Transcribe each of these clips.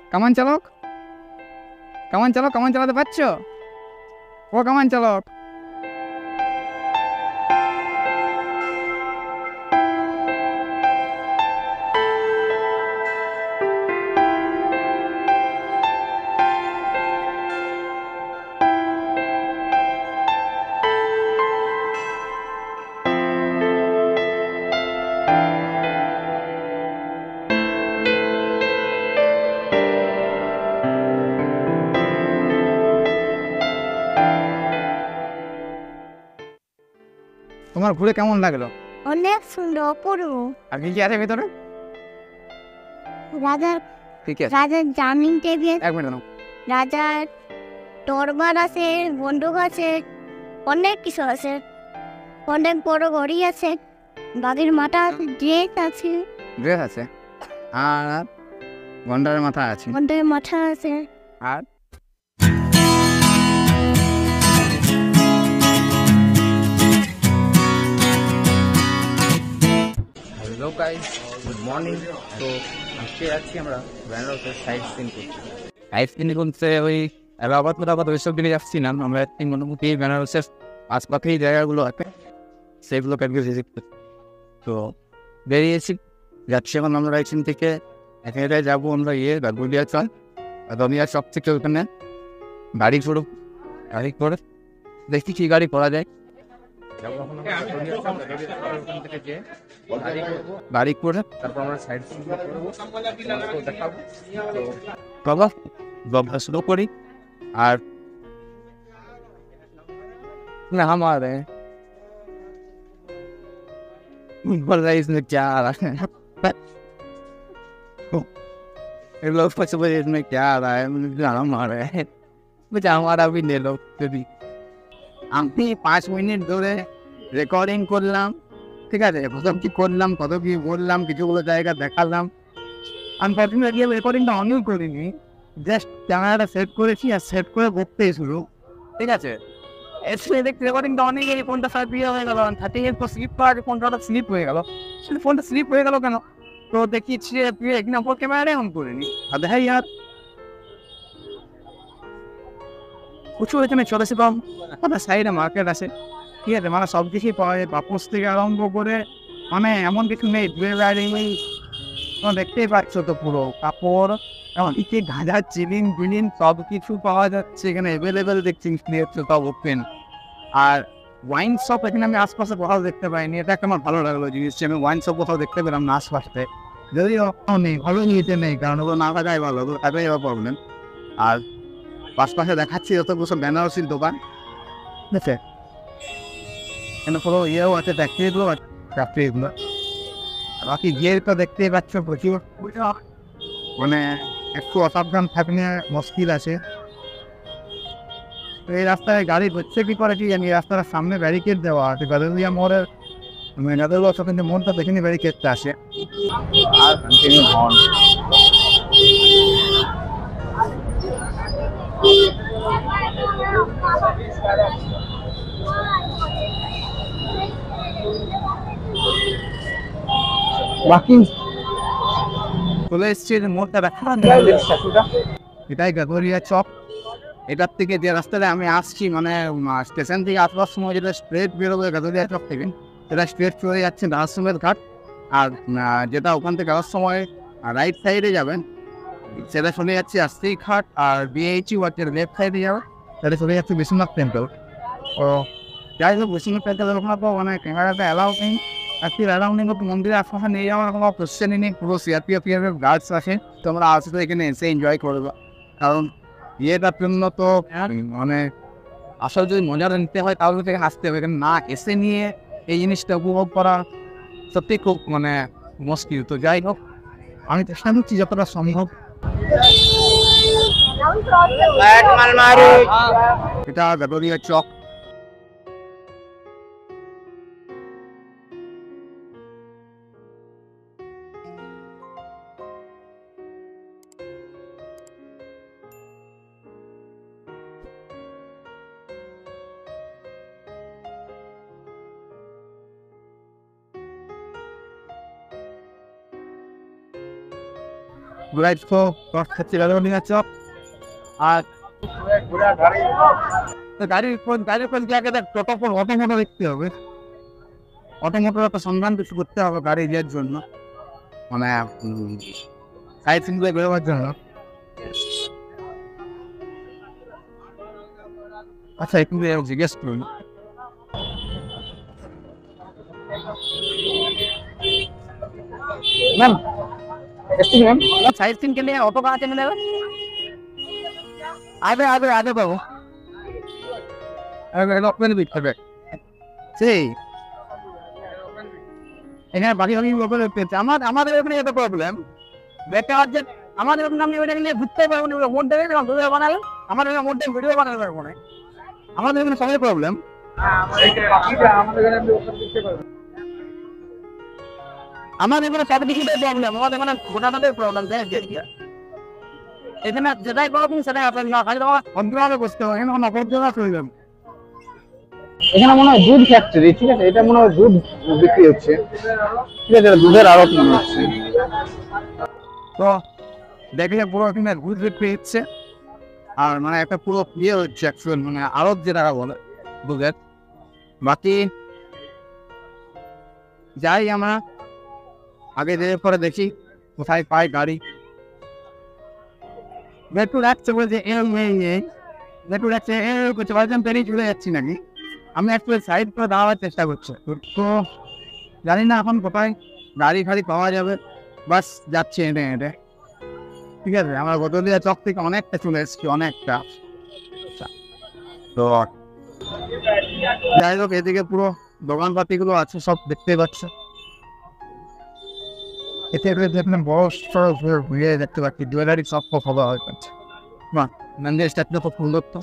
কামান চালক, কামান চালক, কামান চালাতে পারছো? ও কামান চালক, তোমার ঘুরে কেমন লাগলো? অনেক সুন্দর, অপূর্ব। আর কি কি আছে ভেতরে? রাজার ঠিক আছে, রাজার জামিন টেবিল, এক মিনিট নাও। রাজার তরবার আছে, বন্দুক আছে, অনেক কিছু আছে। অনেক বড় ঘড়ি আছে, বাঘের মাথা আছে, ড্রেস আছে, ড্রেস আছে, আর গন্ডারের মাথা আছে, বন্ধের মাথা আছে। আর হ্যালো গাইস, গুড মর্নিং। তো আজকে যাচ্ছি আমরা বেনারসের সাইড সিন করতে। সাইড সিন করতে ওই এলাহাবাদ ওইসব দিকে যাচ্ছি না আমরা। মোটামুটি বেনারসের আশপাশেই জায়গাগুলো আছে, সেগুলোকে একটু ভিজিট করতে। তো বেরিয়েছি, যাচ্ছি এখন আমরা এখান থেকে এখানে যাবো আমরা গাড়গুলিয়া চল। রমিয়া চক থেকে ওখানে গাড়ি করব, গাড়ি করে দেখি কি গাড়ি করা যায়। গাড়ি করে তারপর আমরা সাইড সিন করবো, দেখাবো। তো বাবা বাবা শুরু করি। আর না हमारे बोल रहा है इसमें क्या आ रहा है, ये लोग पछुए इसमें क्या आ रहा है, मुझे गाना मार रहा है, मुझे हमारा भी ले लो कभी। আমি 5 মিনিট ধরে রেকর্ডিং করলাম, ঠিক আছে, প্রথম কি করলাম, কত কি বললাম, কিছুগুলো জায়গা দেখালাম। আমি প্রথমে গিয়ে রেকর্ডিংটা অনই করিনি, জাস্ট ক্যামেরাটা সেট করেছি আর সেট করে বলতে শুরু, ঠিক আছে। এসে দেখতে রেকর্ডিংটা অনেক গিয়ে ফোনটা সার্চ দিয়ে হয়ে গেল, 30 তো স্লিপ করা, ফোনটা স্লিপ হয়ে গেল। ফোনটা স্লিপ হয়ে গেল কেন? তো দেখি এক নম্বর ক্যামেরাটাই অন করিনি। আর দেখাই আর প্রচুর এখানে চলেছে, কম আমাদের সাইডে মার্কেট আছে, ঠিক আছে, মানে সব কিছুই পাওয়া যায়, পাপোস থেকে আরম্ভ করে মানে এমন কিছু নেই দূরে বাইরে নেই। তোমরা দেখতেই পাচ্ছ তো, পুরো কাপড় এমনকি গাঁজা চিলিন বিলিন সব কিছু পাওয়া যাচ্ছে এখানে অ্যাভেলেবেল, দেখছি সব ওপেন। আর ওয়াইন শপ এখানে আমি আশপাশে কোথাও দেখতে পাইনি, এটা একটা আমার ভালো লাগলো জিনিস, আমি ওয়াইন শপ কোথাও দেখতে পেলাম না আশপাশে। যদিও নেই, ভালো নিতে নেই, কারণ ওগুলো না থাকাই ভালো, ওগুলো থাকাই আবার প্রবলেম। আর আশপাশে দেখাচ্ছি যতগুলো সব বেনারসির দোকান, ঠিক আছে, এখানে পুরো ইয়েও আছে, ফ্যাক্টরিগুলো আছে, ফ্যাক্টরিগুলো। বাকি গিয়ে তো দেখতেই পাচ্ছ প্রচুর, মানে একটু অসাবধান থাকলে মুশকিল আছে। তো এই রাস্তায় গাড়ি হচ্ছে কি করে কি জানি, রাস্তার সামনে ব্যারিকেড দেওয়া আছে, গাদুলিয়া মোড়ের গাদুলিয়া কিন্তু মোড়টা দেখিনি ব্যারিকেডটা আসে। আর কন্টিনিউ হর্ন। বাকি চলে এসছে মোড়টা দেখা, এটাই গাদুলিয়া চক। এটার থেকে যে রাস্তাটা আমি আসছি, মানে স্টেশন থেকে আসবার সময় যেটা স্ট্রেট বেরোবে গাদুলিয়া চক থেকে, সেটা স্ট্রেট চলে যাচ্ছে নার্সিমের ঘাট। আর যেটা ওখান থেকে যাওয়ার সময় রাইট সাইডে যাবেন, সেটা চলে যাচ্ছে আস্তি ঘাট। আর বিএইচি ওয়ার্ডের লেফট সাইডে যাবে, সেটা চলে যাচ্ছে বিশ্বনাথ টেম্পল। ও যাই হোক, বিশ্বনাথ টেম্পলের ওখানে তো মানে ক্যামেরাটা অ্যালাউ নেই, একটি অ্যালাউ নেই, মন্দিরের আশপাশে নিয়ে যাওয়ার কোনো কোশ্চেনই নেই। পুরো সিআরপিএফের গার্ডস আছে, তোমরা আসলে এখানে এসে এনজয় করবে। কারণ ইয়েটার জন্য তো মানে আসলে যদি মজা নিতে হয় তাহলে থেকে আসতে হবে, এখানে না এসে নিয়ে এই জিনিসটা উপভোগ করা সত্যি খুব মানে মুশকিল। তো যাই হোক, আমি চেষ্টা করছি যতটা সম্ভব। এটা গাদুলিয়া চক। ঘুরাইছো খাচ্ছি নিয়ে চপ আর গাড়ির ফোন জায়গায় টোটো ফোন অটো মোটো দেখতে হবে, অটো মোটোর একটা সন্ধান কিছু করতে হবে গাড়ি ইয়ের জন্য, মানে সাইড সিন গুলো বেরোবার জন্য। আচ্ছা একটু জিজ্ঞেস করুন मैम मैम साइड सीन के लिए ऑटो कहाँ से मिलेगा? आगे आगे आगे बाबू এরোপ্লেন বিট করবে সেই এখানে বাকি বাকি পেয়েছে আমাদের এখানে এত প্রবলেম বেটা যে আমাদের এখানে আমি ওইটা নিয়ে ঘুরতে পারবো না, মোট দেবে ভিডিও বানালে আমাদের এখানে মোট ভিডিও বানাতে পারবো না, আমাদের এখানে সবাই প্রবলেম। আমাদের এখানে সব কিছুতে প্রবলেম, আমাদের এখানে গোটাটাতে প্রবলেম এখানে যেটাই প্রবলেম সেটাই অন্তরালে বসতে হবে, এখানে অপরজনা প্রয়োজন। এখানে মনে হয় দুধ ফ্যাক্টরি, ঠিক আছে, এটা মনে হয় দুধ বিক্রি হচ্ছে, ঠিক আছে, দুধের আড়ত মনে হচ্ছে। তো দেখলে পুরো এখানে দুধ বিক্রি হচ্ছে আর মানে একটা পুরো ইয়ে হচ্ছে অ্যাকচুয়াল, মানে আড়ত যেটা বলে দুধের। বাকি যাই আমরা আগে যেয়ে পরে দেখি কোথায় পাই গাড়ি। মেট্রো রাখছে বলে যে মেট্রো রাখছে করছে ভাবছিলাম পেরিয়ে চলে যাচ্ছি নাকি, আমি একটু সাইড করে দাঁড়াবার চেষ্টা করছি। তো জানি না এখন কোথায় গাড়ি ফাড়ি পাওয়া যাবে, বাস যাচ্ছি হেঁটে হেঁটে, ঠিক আছে। আমরা গতদিয়া চক থেকে অনেকটা চলে এসেছি, অনেকটা। তো যাই হোক এদিকে পুরো দোকানপাতিগুলো আছে সব দেখতে পাচ্ছে, এতে দেখলাম বড় ঘুরে দেখতে পাচ্ছি জুয়েলারি সব খবর হয়ে পাচ্ছে। বাহ মন্দির স্ট্যাচুটা খুব সুন্দর তো।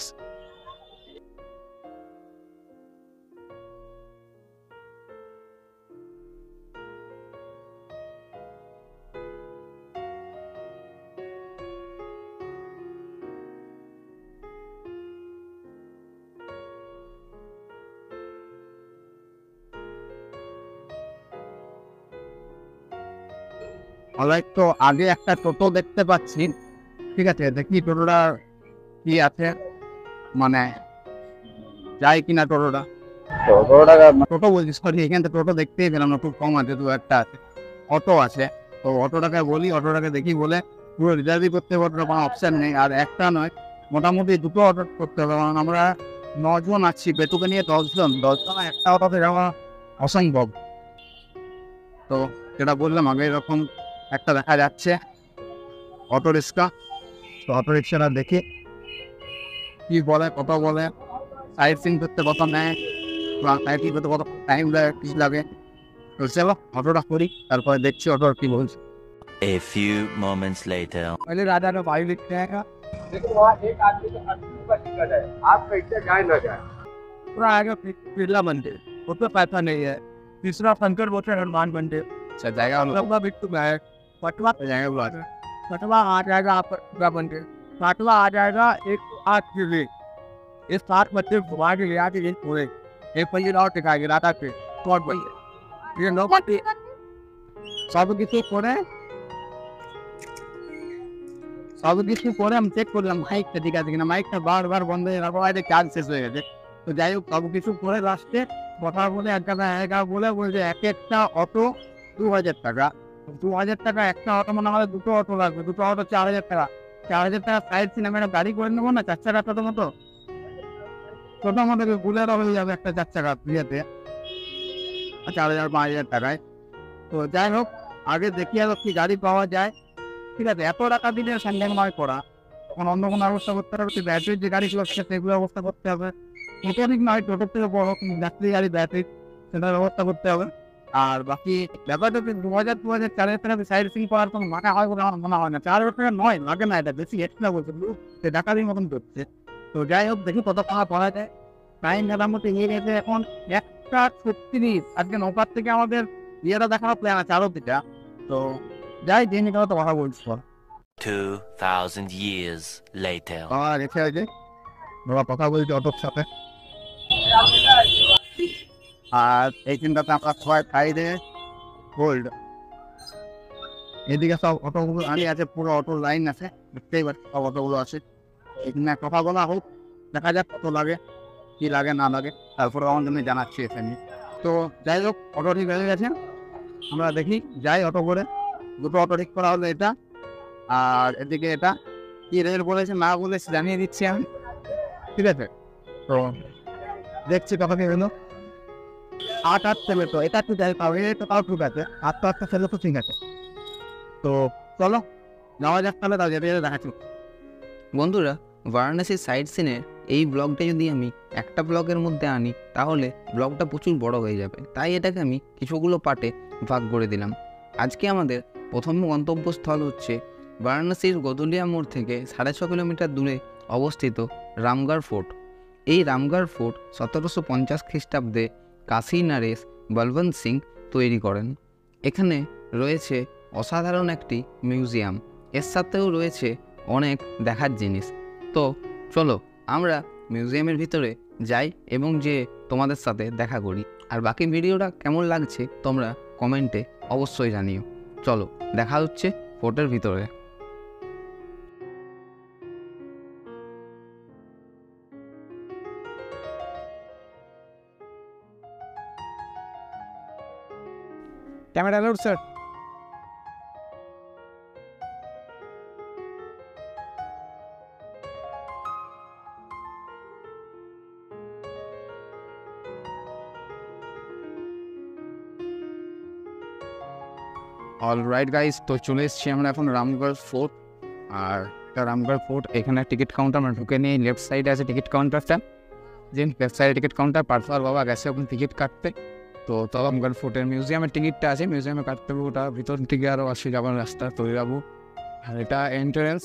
তো আগে একটা টোটো দেখতে পাচ্ছি, ঠিক আছে, দেখি টোটোটা কি আছে, মানে যাই কিনা টোটোটা। টোটো বলছি সরি, এখান থেকে টোটো দেখতেই পেলাম না, খুব কম আছে, দু একটা আছে। অটো আছে, তো অটোটাকে বলি, অটোটাকে দেখি বলে পুরো রিজার্ভই করতে হবে, অটোটা কোনো অপশান নেই। আর একটা নয়, মোটামুটি দুটো অটো করতে হবে, কারণ আমরা 9 জন আছি, বেতুকে নিয়ে 10 জন একটা অটোতে যাওয়া অসম্ভব। তো যেটা বললাম আগে, এরকম একটা দেখা যাচ্ছে অটো রিক্সা, তো অটো রিক্সাটা দেখি কি বলে, কত বলে, সাইড সিন করতে কত নেয়, সাইড সিন করতে কত টাইম লাগে, কি লাগে। তো চলো অটোটা করি, তারপরে দেখছি অটো কি বলছে। A few moments later. पहले राजा का भाई लिखते हैं देखो वहाँ एक आदमी को 80 रुपया टिकट है, आप कैसे जाए ना जाए। पूरा आएगा बिरला मंदिर, उसमें पैसा नहीं है। तीसरा शंकर बोलते हैं हनुमान मंदिर, अच्छा जाएगा मतलब बिट्टू में है। पटवा जाएगा बात, पटवा आ जाएगा आपका मंदिर, पाटवा आ जाएगा 108 के लिए। इस 7 मंदिर घुमा के ले आके पूरे एक पहिए और टिकाएंगे राधा के बहुत बढ़िया। ये लोग सब কিছু করে আমি চেক করলাম মাইকটা ঠিক আছে কিনা, মাইকটা বারবার বন্ধ হয়ে যাওয়ার চার্জ শেষ হয়ে গেছে। তো যাই হোক সব কিছু করে লাস্টে কথা বলে এক জায়গায় বলে বলছে এক একটা অটো 2000 টাকা, 2000 টাকা একটা অটো, মানে আমাদের দুটো অটো লাগবে, দুটো অটো 4000 টাকা, 4000 টাকা সাইড সিনেমা একটা গাড়ি করে নেবো না, 4 চাকা টোটো মতো, টোটো আমাদের বুলেরও হয়ে যাবে একটা 4 চাকা ইয়েতে 4000 5000 টাকায়। তো যাই হোক আগে দেখি আর কি গাড়ি পাওয়া যায়, ঠিক আছে। এত টাকা দিলে স্যান্ডেল নয় করা, তখন অন্য কোনো ব্যবস্থা করতে হবে, ব্যাটারির যে গাড়িগুলো আছে সেগুলো ব্যবস্থা করতে হবে, টোটো ঠিক নয়, টোটোর থেকে বড় যাত্রী গাড়ি ব্যাটারি সেটার ব্যবস্থা করতে হবে। আর বাকি ব্যাপারটা 2000 4000 টাকা সাইড সিং করার কোনো মানা হয় বলে আমার মনে হয় না। 4000 টাকা নয়, লাগে না, এটা বেশি এক্সট্রা বলছে, সে ডাকাতির মতন করছে। তো যাই হোক দেখি কত টাকা পাওয়া যায়। টাইম মোটামুটি হয়ে গেছে এখন 1:36, আজকে নৌকার থেকে আমাদের ইয়েটা দেখানোর প্ল্যান আছে আরো দিটা। তো যাই দিন তো কথা বলছি 2000 years later. রেখে আছে বাবা কথা বলছি অটোর সাথে। আর এই চিন্তাতে আমরা সবাই খাই দিয়ে গোল্ড এদিকে সব অটোগুলো দাঁড়িয়ে আছে, পুরো অটো লাইন আছে, দেখতেই পাচ্ছি সব অটোগুলো আছে। এখানে কথা বলা হোক, দেখা যাক কত লাগে, কি লাগে না লাগে, তারপরে আমার জন্য জানাচ্ছি এখানে। তো যাই হোক, অটো ঠিক হয়ে গেছে, আমরা দেখি যাই অটো করে। দুটো অটো ঠিক করা হলো, এটা আর এদিকে এটা। কি রেট বলেছে না বলেছে জানিয়ে দিচ্ছি আমি, ঠিক আছে? তো দেখছি কত কি হলো। 8 ছেলে, তো এটা একটু যাই পাবে, এটা তাও ঠিক আছে, 8 ছেলে তো ঠিক আছে। তো চলো যাওয়া যাক তাহলে, তাও যেতে যেতে দেখাচ্ছি। বন্ধুরা, বারাণসীর সাইড সিনের এই ব্লগটা যদি আমি একটা ব্লগের মধ্যে আনি তাহলে ব্লগটা প্রচুর বড় হয়ে যাবে, তাই এটাকে আমি কিছুগুলো পার্টে ভাগ করে দিলাম। আজকে আমাদের প্রথম গন্তব্যস্থল হচ্ছে বারাণসীর গদুলিয়া মোড় থেকে 6.5 কিলোমিটার দূরে অবস্থিত রামগড় ফোর্ট। এই রামগড় ফোর্ট 1750 খ্রিস্টাব্দে কাশী নরেশ বলবন্ত সিং তৈরি করেন। এখানে রয়েছে অসাধারণ একটি মিউজিয়াম, এর সাথেও রয়েছে অনেক দেখার জিনিস। তো চলো আমরা মিউজিয়ামের ভিতরে যাই এবং যে তোমাদের সাথে দেখা করি। আর বাকি ভিডিওটা কেমন লাগছে তোমরা কমেন্টে অবশ্যই জানিও। চলো দেখা হচ্ছে ফোর্টের ভিতরে। Camera load sir. Alright guys, তো চলে এসেছি আমরা এখন রামগড় ফোর্ট। আর রামগড় ফোর্ট, এখানে টিকিট কাউন্টার আমরা ঢুকে নিয়ে লেফট সাইডে আছে টিকিট কাউন্টারটা। যে লেফট সাইডে টিকিট কাউন্টার, পার্সোনাল বাবা গেছে ওখানে টিকিট কাটতে। তো রামগড় ফোর্টের মিউজিয়ামের টিকিটটা আছে, মিউজিয়ামে কাটতে হবে, ওটা ভিতর থেকে আরও আসে যাবার রাস্তা তৈরি যাবো। আর এটা এন্ট্রেন্স।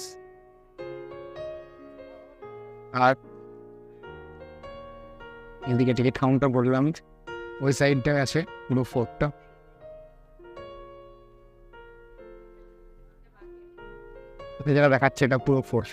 আর এদিকে টিকিট কাউন্টার বললাম, ওই সাইডটা আছে পুরো ফোর্টটা। যেটা দেখাচ্ছে এটা পুরো ফোর্ট।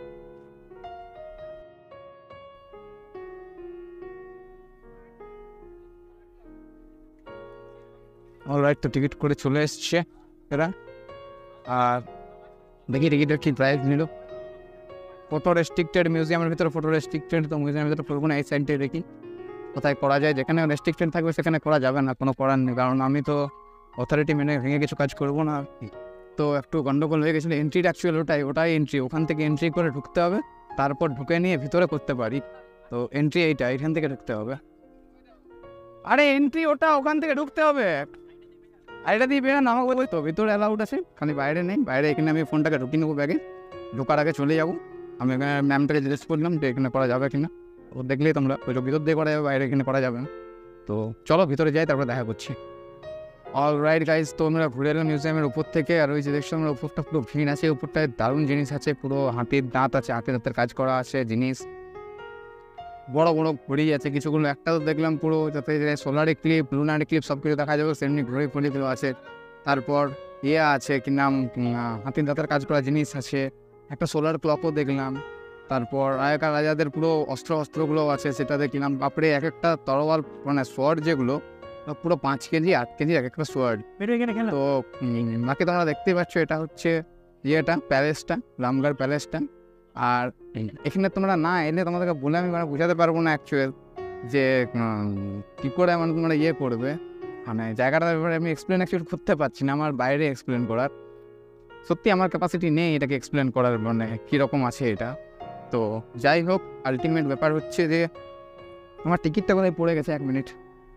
অলরাইট, তো টিকিট করে চলে এসছে এরা। আর দেখি টিকিটের কি প্রাইস নিল। ফটো রেস্ট্রিক্টেড, মিউজিয়ামের ভিতরে ফটো রেস্ট্রিক্টেড, তো মিউজিয়ামের ভিতরে করবো না। এই সাইডে দেখি কোথায় করা যায়, যেখানে রেস্ট্রিক্টেড থাকবে সেখানে করা যাবে না, কোনো করার নেই, কারণ আমি তো অথরিটি মেনে ভেঙে কিছু কাজ করবো না। তো একটু গন্ডগোল হয়ে গেছিলো। এন্ট্রিটা অ্যাকচুয়ালি ওটাই এন্ট্রি, ওখান থেকে এন্ট্রি করে ঢুকতে হবে, তারপর ঢুকে নিয়ে ভিতরে করতে পারি। তো এন্ট্রি এইটা, এখান থেকে ঢুকতে হবে। আরে এন্ট্রি ওটা, ওখান থেকে ঢুকতে হবে। আর এটা দিয়ে বেরো নামাবো, তো ভিতরে অ্যালাউড আছে, খালি বাইরে নেই। বাইরে এখানে আমি ফোনটাকে ঢুকিয়ে নেবো ব্যাগে, ঢোকার আগে চলে যাবো। আমি এখানে ম্যামটাকে জিজ্ঞেস করলাম যে এখানে করা যাবে কিনা, ও দেখলেই তোমরা ওই ভিতর দিয়ে করা যাবে, বাইরে এখানে করা যাবে না। তো চলো ভিতরে যাই, তারপরে দেখা করছি। অলরাইট গাইজ, তো আমরা ঘুরে এলাম মিউজিয়ামের উপর থেকে। আর ওই যে দেখছো আমরা উপরটা পুরো ভিড় আছে, উপরটায় দারুণ জিনিস আছে, পুরো হাতির দাঁত আছে, হাতির দাঁতের কাজ করা আছে জিনিস, বড় বড় ঘড়ি আছে কিছুগুলো। একটা তো দেখলাম পুরো যাতে সোলার ক্লিপ, লুনার ক্লিপ সব কিছু দেখা যাবে, সেমনি ঘড়ি ফড়িগুলো আছে। তারপর ইয়ে আছে কি নাম, হাতির দাঁতের কাজ করা জিনিস আছে, একটা সোলার ক্লকও দেখলাম। তারপর আগেকার রাজাদের পুরো অস্ত্রগুলো আছে, সেটা দেখলাম। বাপরে, এক একটা তরোয়াল মানে সোয়ার্ড যেগুলো পুরো 5 কেজি 8 কেজি এক একটা সোয়ার্ড। তো বাকি তোমরা দেখতেই পাচ্ছ, এটা হচ্ছে ইয়েটা, প্যালেসটা, রামগড় প্যালেসটা। আর এখানে তোমরা না এলে তোমাদেরকে বলে আমি মানে বোঝাতে পারবো না অ্যাকচুয়াল যে কী করে মানে তোমরা ইয়ে করবে, মানে জায়গাটার ব্যাপারে আমি এক্সপ্লেন অ্যাকচুয়ালি করতে পারছি না, আমার বাইরে এক্সপ্লেন করার সত্যি আমার ক্যাপাসিটি নেই এটাকে এক্সপ্লেন করার, মানে কীরকম আছে এটা। তো যাই হোক, আলটিমেট ব্যাপার হচ্ছে যে আমার টিকিটটা কোথায় পড়ে গেছে, 1 মিনিট।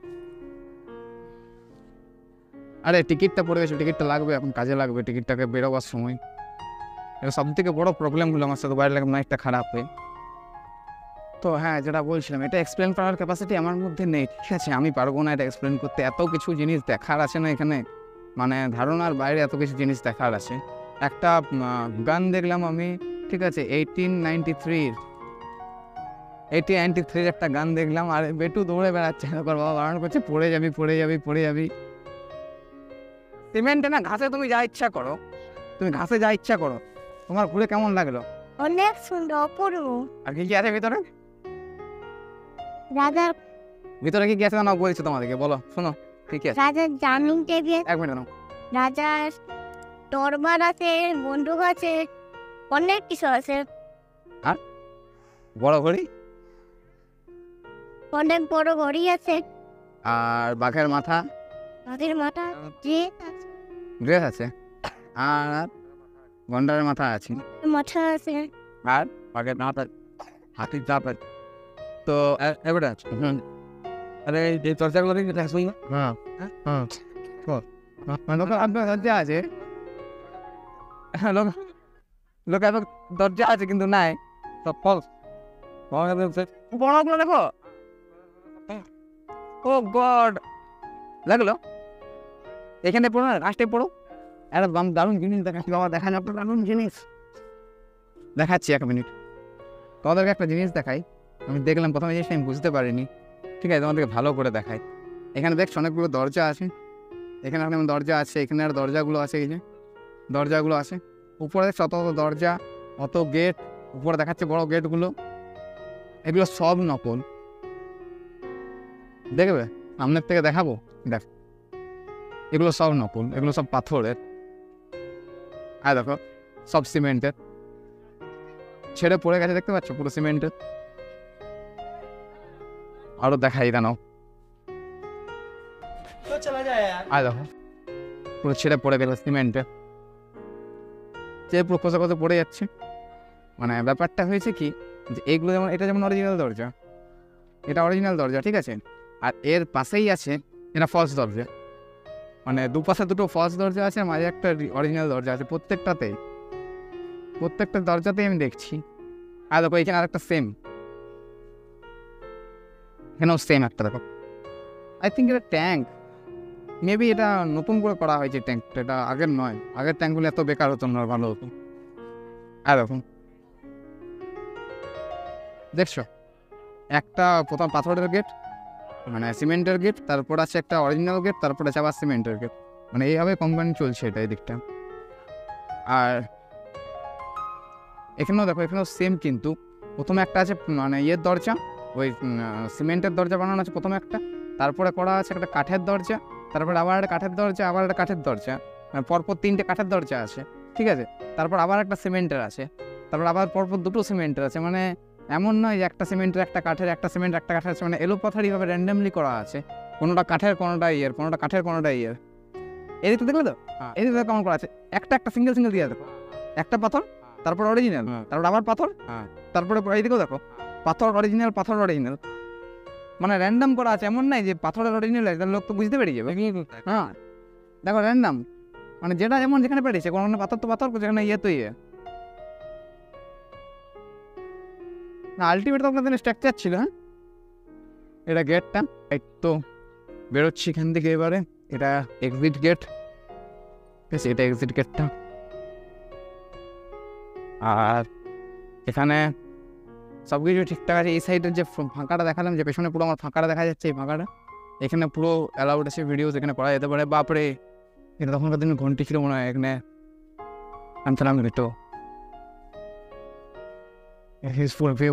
আরে টিকিটটা পড়ে গেছে, টিকিটটা লাগবে এখন, কাজে লাগবে টিকিটটাকে বেরোবার সময়। এটা সব থেকে বড়ো প্রবলেম হলো আমার সাথে, বাইরে লাগে অনেকটা খারাপ হয়ে। তো হ্যাঁ, যেটা বলছিলাম, এটা এক্সপ্লেন করার ক্যাপাসিটি আমার মধ্যে নেই, ঠিক আছে? আমি পারবো না এটা এক্সপ্লেন করতে, এত কিছু জিনিস দেখার আছে না এখানে, মানে ধারণার বাইরে এত কিছু জিনিস দেখার আছে। একটা গান দেখলাম আমি, ঠিক আছে, 1893 একটা গান দেখলাম। আর বেটু দৌড়ে বেড়াচ্ছে, বাবা বারণ করছে পড়ে যাবি। সিমেন্টে না, ঘাসে তুমি যা ইচ্ছা করো, তোমার ঘুরে কেমন লাগলো? অনেক সুন্দর, অপূর্ব। আর কি কি আছে ভিতরে? রাজার ভিতরে কি কি আছে না বলছি তোমাদেরকে, বলো শোনো কি কি আছে। রাজার জামিন টেবিল, 1 মিনিট নাও। রাজার তরবার আছে, বন্দুক আছে, অনেক কিছু আছে। বড় ঘড়ি অনেক বড় ঘড়ি আছে। আর বাঘের মাথা বাঘের মাথা যে ড্রেস আছে, আর গন্ডারের মাথা আছে, মাথা আছে। আর বাঘের মাথা, হাতির দাঁত আছে। তো এবারে আছে আরে এই চর্চাগুলো দেখি শুনি না। হ্যাঁ হ্যাঁ লোক আপনার দরজা আছে, লোক এত দরজা আছে কিন্তু নাই, সব ফলস। বড়গুলো দেখো, ও গড, লাগলো এখানে পড়ো না, লাস্টে পড়ো। একটা দারুণ জিনিস দেখাচ্ছি বাবা, দেখান আপনার দারুণ জিনিস দেখাচ্ছি, 1 মিনিট তোমাদেরকে একটা জিনিস দেখাই। আমি দেখলাম প্রথমে জিনিসটা আমি বুঝতে পারিনি, ঠিক আছে তোমাদেরকে ভালো করে দেখাই। এখানে দেখছো অনেকগুলো দরজা আছে, এখানে একটা দরজা আছে, এখানে আর দরজাগুলো আছে, এই যে দরজাগুলো আছে, উপরে দেখছো অত দরজা, অত গেট, উপরে দেখাচ্ছে বড় গেটগুলো, এগুলো সব নকল। দেখবে সামনের থেকে দেখাবো, দেখ এগুলো সব নকল, এগুলো সব পাথরের। আর দেখো সব সিমেন্টের, ছেড়ে পড়ে গেছে দেখতে পাচ্ছ, পুরো সিমেন্টের। আরো দেখাই কেন, আর দেখো পুরো ছেড়ে পড়ে গেল সিমেন্টের, পুরো খসে খসে পড়ে যাচ্ছে। মানে ব্যাপারটা হয়েছে কি, যে এইগুলো যেমন, এটা যেমন অরিজিনাল দরজা, এটা অরিজিনাল দরজা, ঠিক আছে, আর এর পাশেই আছে এটা ফলস দরজা। মানে দুপাশে দুটো ফলস দরজা আছে, মাঝে একটা অরিজিনাল দরজা আছে, প্রত্যেকটা দরজাতেই আমি দেখছি। আর দেখো এখানে আরেকটা সেম, এখানেও সেম একটা দেখো। আই থিঙ্ক এটা ট্যাঙ্ক, মেবি এটা নতুন করে করা হয়েছে ট্যাঙ্কটা, এটা আগের নয়, আগের ট্যাঙ্কগুলো এত বেকার হতো না, ভালো হতো। আর দেখো দেখছো একটা প্রথম পাথরের গেট, মানে সিমেন্টের গেট, তারপর আছে একটা অরিজিনাল গেট, তারপর আছে আবার সিমেন্টের গেট, মানে এইভাবে কোম্পানি চলছে এটা এই দিকটা। আর এখানেও দেখো, এখানেও সেম, কিন্তু প্রথমে একটা আছে মানে ইয়ের দরজা, ওই সিমেন্টের দরজা বানানো আছে প্রথমে একটা, তারপরে করা আছে একটা কাঠের দরজা, তারপর আবার একটা কাঠের দরজা, আবার একটা কাঠের দরজা, মানে পরপর 3টে কাঠের দরজা আছে, ঠিক আছে, তারপর আবার একটা সিমেন্টের আছে, তারপর আবার পরপর 2টো সিমেন্টের আছে। মানে এমন নয় যে একটা সিমেন্টের একটা কাঠের, একটা সিমেন্ট একটা কাঠের আছে, মানে এলোপাথারিভাবে র্যান্ডামলি করা আছে, কোনোটা কাঠের কোনোটা ইয়ের, কোনোটা কাঠের কোনোটা ইয়ের। এদিকে দেখলে তো, এদিকে কেমন করা আছে, একটা সিঙ্গেল দিয়ে দেখো, একটা পাথর, তারপর অরিজিনাল, তারপর আবার পাথর, তারপরে এইদিকেও দেখো পাথর অরিজিনাল, পাথর অরিজিনাল, মানে র্যান্ডাম করা আছে, এমন নাই যে পাথরের অরিজিনাল আছে, লোক তো বুঝতে পেরে যাবে। হ্যাঁ দেখো র্যান্ডাম, মানে যেটা যেমন যেখানে পেরেছে, কোনো পাথর তো পাথর, যেখানে ইয়ে তো ইয়ে না, আলটিমেট তো আপনাদের স্ট্রাকচার ছিল। হ্যাঁ এটা গেটটা, এই তো বেরোচ্ছি এখান থেকে এবারে, এটা এক্সিট গেট, ঠিক আছে, এটা এক্সিট গেটটা। আর এখানে সব কিছু ঠিকঠাক আছে। এই সাইডের যে ফাঁকাটা দেখালাম, যে পেছনে পুরো আমার ফাঁকাটা দেখা যাচ্ছে, এই ফাঁকাটা এখানে পুরো অ্যালাউড আছে, ভিডিওস এখানে করা যেতে পারে। বাপরে, এটা তখনকার দিনের ঘন্টি ছিল মনে হয় এখানে, আনছিলাম তো ফুল ভিউ।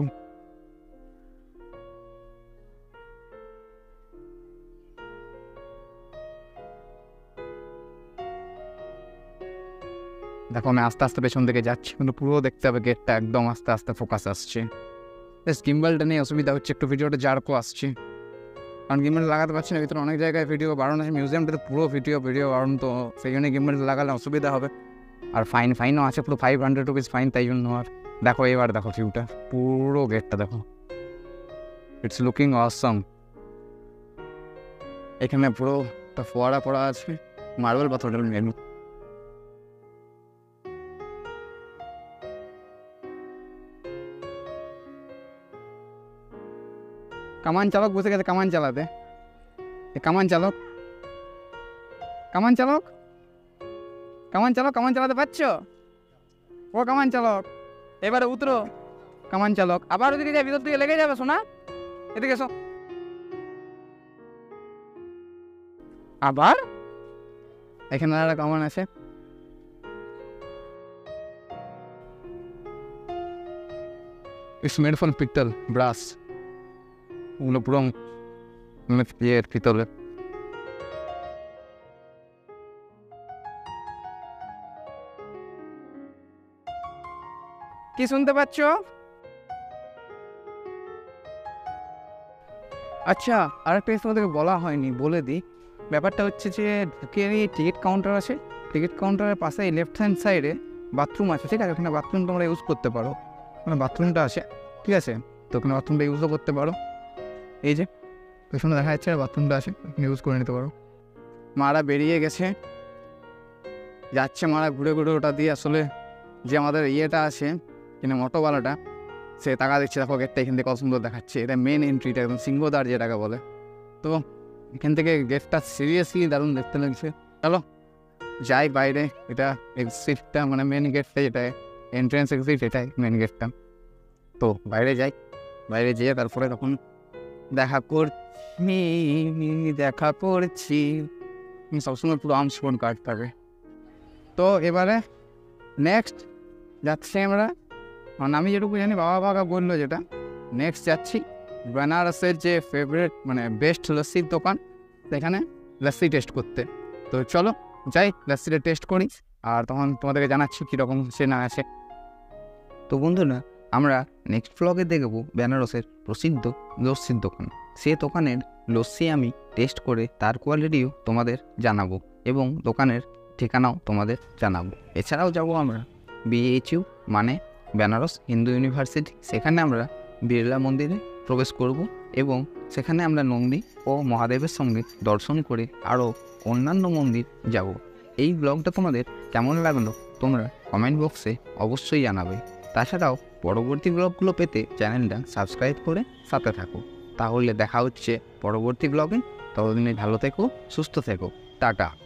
দেখো আমি আস্তে আস্তে পেছন দিকে যাচ্ছি, কিন্তু পুরো দেখতে হবে গেটটা, একদম আস্তে আস্তে ফোকাস আসছে। গিম্বলটা নিয়ে অসুবিধা হচ্ছে একটু, ভিডিওটা জার্কও আসছে, কারণ গিম্বল লাগাতে পারছি না, ভিতরে অনেক জায়গায় ভিডিও বাড়ানো আছে, মিউজিয়ামটাতে পুরো ভিডিও বাড়ানো, তো সেই জন্য গিম্বল লাগালে অসুবিধা হবে। আর ফাইনও আছে পুরো 500 রুপিস ফাইন, তাই জন্য। আর দেখো এবার দেখো ভিউটা, পুরো গেটটা দেখো, ইটস লুকিং অসম। এখানে পুরো একটা ফোয়ারা পড়া আছে, মার্বেল পাথরের মেনু। কামান চালক বসে গেছে কামান চালাতে, কামান চালক কামান চালাতে পারছো? ও কামান চালক, এবারে উতরো কামান চালক, আবার ওদিকে যাই, ভিতর দিকে লেগে যাবে শোনা, এদিকে এসো। আবার এখানে একটা কামান আছে, ইটস মেড ফ্রম পিতল ব্রাস, ওগুলো পুরো ইয়ের পিতলের। কি শুনতে পাচ্ছ? আচ্ছা, আরেকটা জিনিস তোমাদেরকে বলা হয়নি, বলে দিই। ব্যাপারটা হচ্ছে যে ঢুকে টিকিট কাউন্টার আছে, টিকিট কাউন্টারের পাশে লেফট হ্যান্ড সাইডে বাথরুম আছে, ঠিক আছে? ওখানে বাথরুম তোমরা ইউজ করতে পারো, ওখানে বাথরুমটা আছে, ঠিক আছে? তো ওখানে বাথরুমটা ইউজও করতে পারো। এই যে পেছনে দেখা যাচ্ছে বাথরুমটা আছে, ওখানে ইউজ করে নিতে পারো। মারা বেরিয়ে গেছে, যাচ্ছে মারা ঘুরে ঘুরে ওটা দিয়ে। আসলে যে আমাদের ইয়েটা আছে কিনা অটোওয়ালাটা, সে টাকা দিচ্ছে, দেখো গেটটা এখান থেকে কত সুন্দর দেখাচ্ছে। এটা মেন এন্ট্রিটা, একদম সিংহদ্বার যেটাকে বলে। তো এখান থেকে গেটটা সিরিয়াসলি দারুণ দেখতে লাগছে। চলো যাই বাইরে, এটা এক্সিটটা মানে মেন গেটটা, যেটা এন্ট্রেন্স এক্সিট, এটাই মেন গেটটা। তো বাইরে যাই, বাইরে যেয়ে তারপরে তখন দেখা করছি সবসময় পুরো আর্মস ফোন কার্ড থাকে। তো এবারে নেক্সট যাচ্ছি আমরা, মানে আমি যেটুকু জানি বাবা বললো যেটা, নেক্সট যাচ্ছি বেনারসের যে ফেভারিট মানে বেস্ট লস্যির দোকান, সেখানে লস্যি টেস্ট করতে। তো চলো যাই, লস্যিটা টেস্ট করি, আর তখন তোমাদেরকে জানাচ্ছি কীরকম সে না আছে। তো বন্ধুরা, আমরা নেক্সট ব্লগে দেখব বেনারসের প্রসিদ্ধ লস্যির দোকান। সে দোকানের লস্যি আমি টেস্ট করে তার কোয়ালিটিও তোমাদের জানাবো এবং দোকানের ঠিকানাও তোমাদের জানাবো। এছাড়াও যাব আমরা BHU মানে বেনারস হিন্দু ইউনিভার্সিটি, সেখানে আমরা বিড়লা মন্দিরে প্রবেশ করব এবং সেখানে আমরা নন্দী ও মহাদেবের সঙ্গে দর্শন করে আরও অন্যান্য মন্দির যাব। এই ব্লগটা তোমাদের কেমন লাগলো তোমরা কমেন্ট বক্সে অবশ্যই জানাবে। তাছাড়াও পরবর্তী ব্লগগুলো পেতে চ্যানেলটা সাবস্ক্রাইব করে সাথে থাকো। তাহলে দেখা হচ্ছে পরবর্তী ব্লগে। ততদিনে ভালো থেকো, সুস্থ থেকো, টাটা।